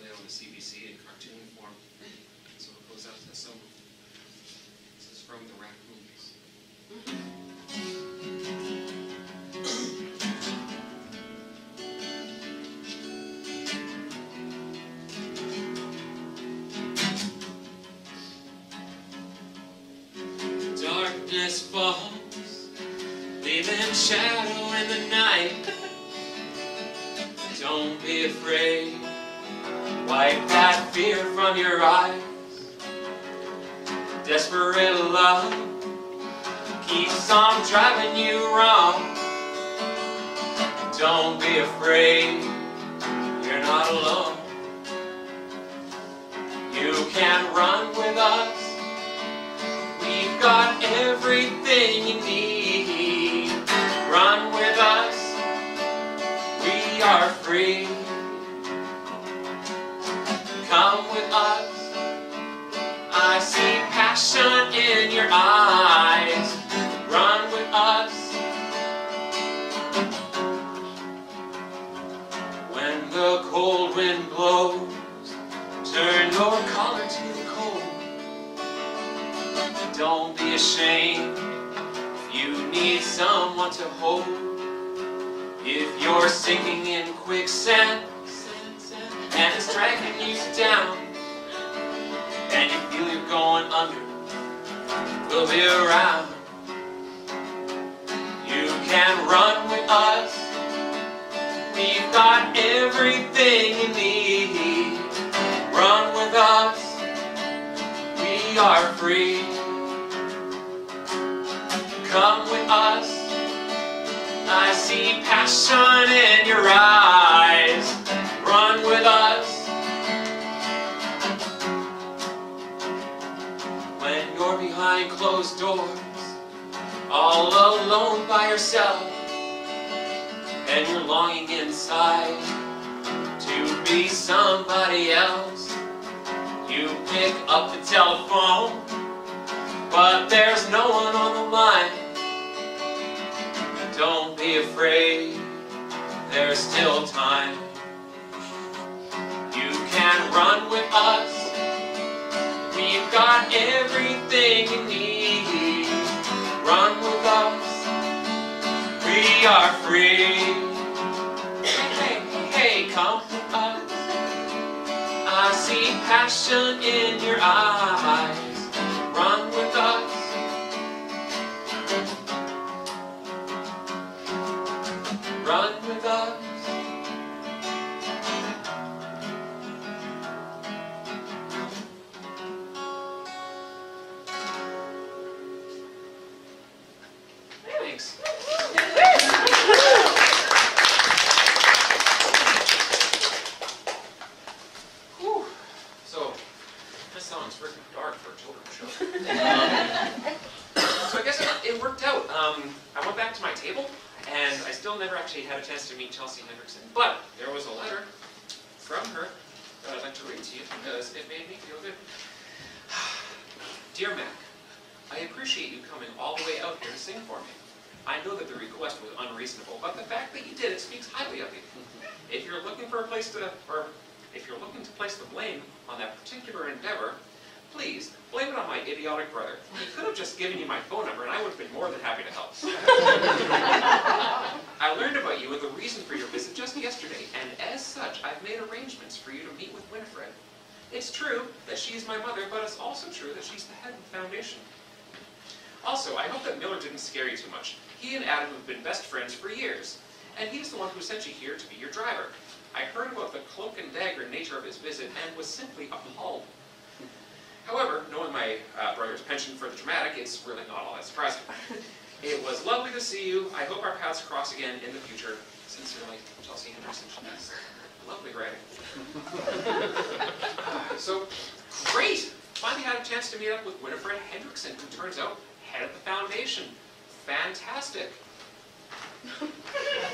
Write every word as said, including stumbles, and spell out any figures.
put it on the C B C in cartoon form. So it goes out to some. This is from the Racoons. Darkness falls, leaving shadow in the night. Don't be afraid, wipe that fear from your eyes. Desperate love keeps on driving you wrong. Don't be afraid, you're not alone. You can run with us, we've got everything you need. Run with us, we are free. Come with us, I see passion in your eyes. Run with us. When the cold wind blows, turn your collar to the cold. Don't be ashamed if you need someone to hold. If you're sinking in quicksand and it's dragging you down, and you feel you're going under, we'll be around. You can run with us, we've got everything you need. Run with us, we are free. Come with us, I see passion in your eyes. Run with us. When you're behind closed doors, all alone by yourself, and you're longing inside to be somebody else, you pick up the telephone, but there's no one on the line. Don't be afraid, there's still time. You can run with us, we've got everything you need. Run with us, we are free. Hey, hey, hey, come with us, I see passion in your eyes. Run with us. Run with us. Thanks. Whew. So, this song's freaking dark for a children's show. um, so I guess it, it worked out. Um, I went back to my table, and I still never actually had a chance to meet Chelsea Hendrickson. But there was a letter from her that I'd like to read to you because it made me feel good. Dear Mac, I appreciate you coming all the way out here to sing for me. I know that the request was unreasonable, but the fact that you did it speaks highly of you. If you're looking for a place to, or if you're looking to place the blame on that particular endeavor, please blame it on my idiotic brother. He could have just given you my phone number, and I would have been more than happy to help. I learned about you and the reason for your visit just yesterday, and as such, I've made arrangements for you to meet with Winifred. It's true that she's my mother, but it's also true that she's the head of the foundation. Also, I hope that Miller didn't scare you too much. He and Adam have been best friends for years, and he's the one who sent you here to be your driver. I heard about the cloak and dagger nature of his visit and was simply appalled. However, knowing my uh, brother's penchant for the dramatic, it's really not all that surprising. It was lovely to see you. I hope our paths cross again in the future. Sincerely, Chelsea Hendrickson. That's lovely writing. So, great! Finally had a chance to meet up with Winifred Hendrickson, who turns out head of the foundation. Fantastic.